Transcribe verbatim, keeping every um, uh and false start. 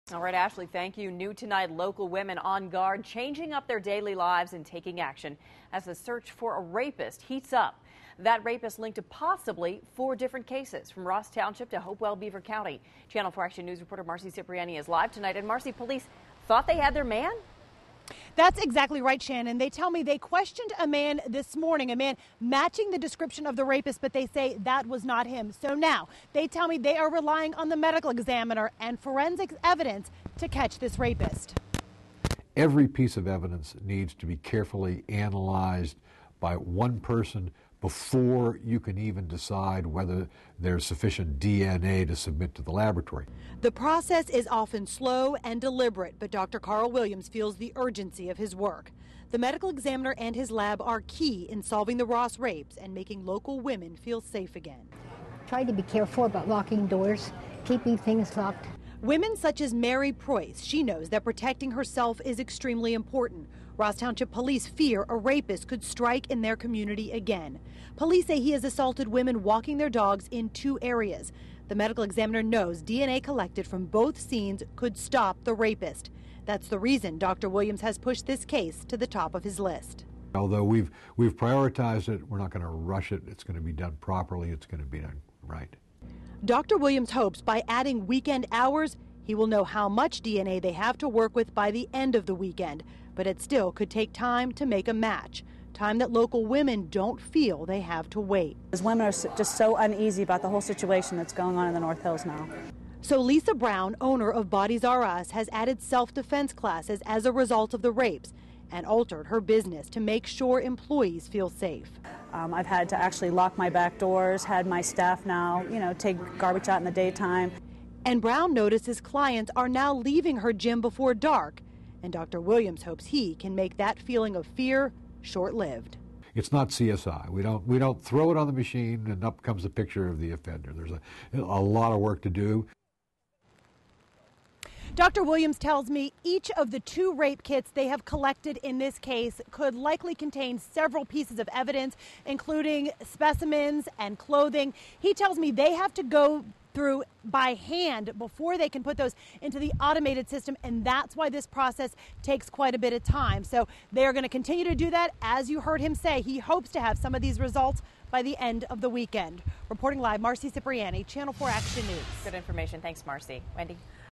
All right, Ashley, thank you. New tonight, local women on guard, changing up their daily lives and taking action as the search for a rapist heats up. That rapist linked to possibly four different cases, from Ross Township to Hopewell, Beaver County. Channel four Action News reporter Marcy Cipriani is live tonight. And Marcy, police thought they had their man? That's exactly right, Shannon. They tell me they questioned a man this morning, a man matching the description of the rapist, but they say that was not him. So now they tell me they are relying on the medical examiner and forensic evidence to catch this rapist. Every piece of evidence needs to be carefully analyzed by one person before you can even decide whether there's sufficient D N A to submit to the laboratory. The process is often slow and deliberate, but Doctor Carl Williams feels the urgency of his work. The medical examiner and his lab are key in solving the Ross rapes and making local women feel safe again. Try to be careful about locking doors, keeping things locked. Women such as Mary Preuss, she knows that protecting herself is extremely important. Ross Township police fear a rapist could strike in their community again. Police say he has assaulted women walking their dogs in two areas. The medical examiner knows D N A collected from both scenes could stop the rapist. That's the reason Doctor Williams has pushed this case to the top of his list. Although we've we've prioritized it, we're not going to rush it. It's going to be done properly. It's going to be done right. Doctor Williams hopes by adding weekend hours, he will know how much D N A they have to work with by the end of the weekend. But it still could take time to make a match, time that local women don't feel they have to wait. As women are just so uneasy about the whole situation that's going on in the North Hills now. So Lisa Brown, owner of Bodies R Us, has added self-defense classes as a result of the rapes and altered her business to make sure employees feel safe. Um, I've had to actually lock my back doors, had my staff now, you know, take garbage out in the daytime. And Brown notices clients are now leaving her gym before dark. And Doctor Williams hopes he can make that feeling of fear short-lived. It's not C S I. We don't we don't throw it on the machine and up comes a picture of the offender. There's a, a lot of work to do. Doctor Williams tells me each of the two rape kits they have collected in this case could likely contain several pieces of evidence, including specimens and clothing. He tells me they have to go through by hand before they can put those into the automated system, and that's why this process takes quite a bit of time. So they're going to continue to do that. As you heard him say, he hopes to have some of these results by the end of the weekend. Reporting live, Marcy Cipriani, Channel four Action News. Good information. Thanks, Marcy. Wendy?